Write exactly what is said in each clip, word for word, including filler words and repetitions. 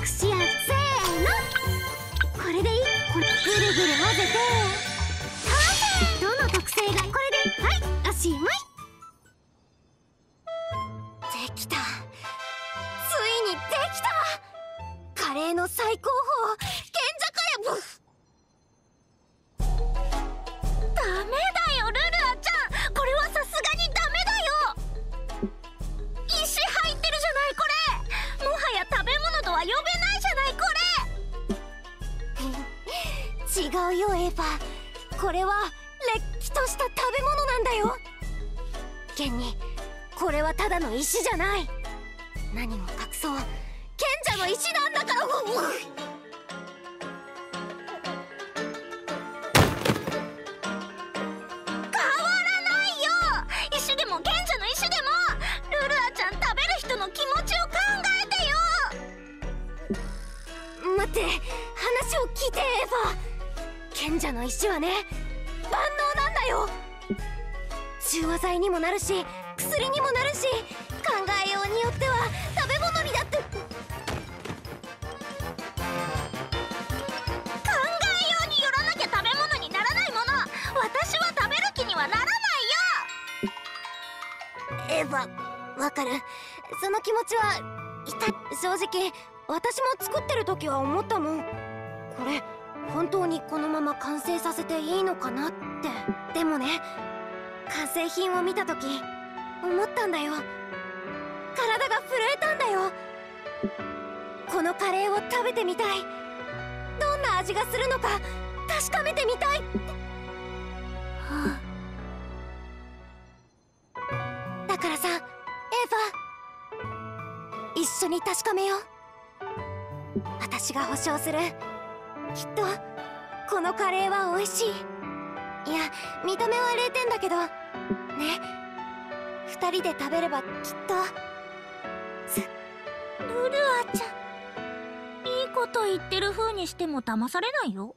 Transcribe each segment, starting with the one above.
し合う。せーの、これでいい。これぐるぐる混ぜて完成。どの特性がこれで、はい、おしまい。できた。ついにできた。カレーの最高峰、賢者カレー。ブフ。ダメだよルルアちゃん、これはさすがにダメだよ。石入ってるじゃないこれ。もはや食べ物とは呼べないじゃないこれ。違うよエヴァ、これはれっきとした食べ物なんだよ。現にこれはただの石じゃない。何も隠そう、賢者の石なんだから。待って、話を聞いてエヴァ。賢者の石はね、万能なんだよ。中和剤にもなるし、薬にもなるし、考えようによっては食べ物にだって。考えようによらなきゃ食べ物にならないもの、私は食べる気にはならないよ。エヴァ、わかる。その気持ちはいた。正直私も作ってる時は思ったもん。これ本当にこのまま完成させていいのかなって。でもね、完成品を見た時思ったんだよ。体が震えたんだよ。このカレーを食べてみたい。どんな味がするのか確かめてみたいって。はあ、だからさエヴァ、一緒に確かめよう。私が保証する。きっとこのカレーは美味しい。いや、見た目はれいてんだけどね。二人で食べればきっと。ルルアちゃん、 いいこと言ってる風にしても騙されないよ。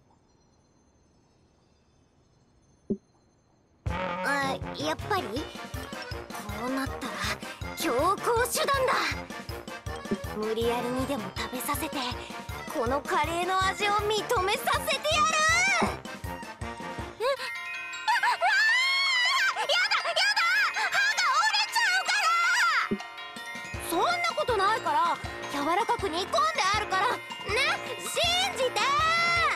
あ、やっぱりこうなったら強行手段だ。無理やりにでも食べさせて、このカレーの味を認めさせてやる。え、あ、あ、やだやだ、歯が折れちゃうから。そんなことないから、柔らかく煮込んであるからね。信じて。